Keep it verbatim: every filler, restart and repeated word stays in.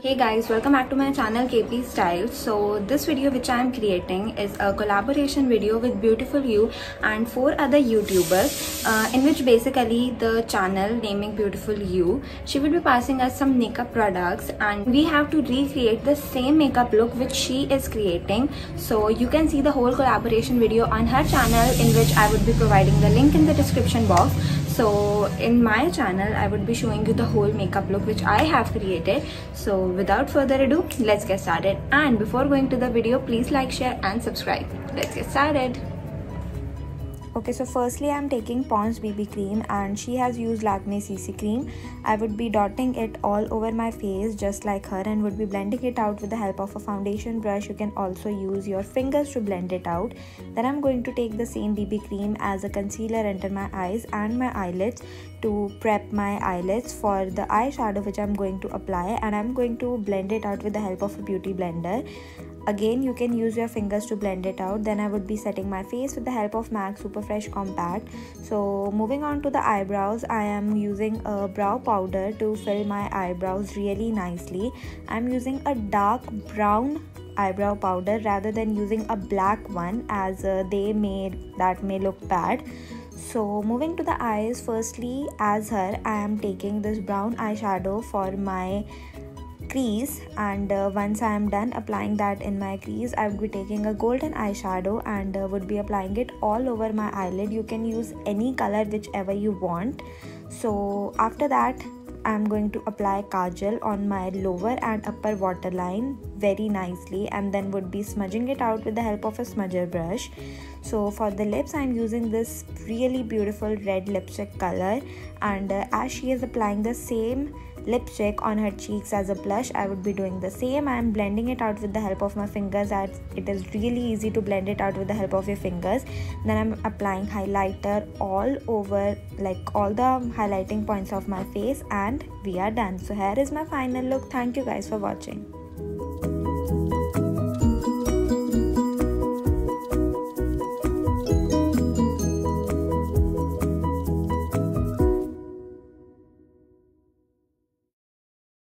Hey guys, welcome back to my channel K P Style. So this video which I am creating is a collaboration video with Beautiful You and four other YouTubers uh, in which basically the channel naming Beautiful You, she will be passing us some makeup products and we have to recreate the same makeup look which she is creating. So you can see the whole collaboration video on her channel, in which I would be providing the link in the description box. So in my channel I would be showing you the whole makeup look which I have created. So without further ado, let's get started. And before going to the video, please like, share and subscribe. Let's get started. Okay, so firstly I'm taking Pond's B B cream and she has used Lakme C C cream. I would be dotting it all over my face just like her and would be blending it out with the help of a foundation brush. You can also use your fingers to blend it out. Then I'm going to take the same B B cream as a concealer under my eyes and my eyelids to prep my eyelids for the eyeshadow which I'm going to apply, and I'm going to blend it out with the help of a beauty blender. Again, you can use your fingers to blend it out. Then I would be setting my face with the help of MAC Super Fresh Compact. So moving on to the eyebrows, I am using a brow powder to fill my eyebrows really nicely. I'm using a dark brown eyebrow powder rather than using a black one, as uh, they may that may look bad. So moving to the eyes, firstly as her I am taking this brown eyeshadow for my crease, and uh, once I am done applying that in my crease, I would be taking a golden eyeshadow and uh, would be applying it all over my eyelid. You can use any color whichever you want. So after that I'm going to apply kajal on my lower and upper waterline very nicely, and then would be smudging it out with the help of a smudger brush. So for the lips, I'm using this really beautiful red lipstick color, and uh, as she is applying the same lipstick on her cheeks as a blush, I would be doing the same. I am blending it out with the help of my fingers, as it is really easy to blend it out with the help of your fingers. Then I'm applying highlighter all over, like all the highlighting points of my face, and we are done. So here is my final look. Thank you guys for watching.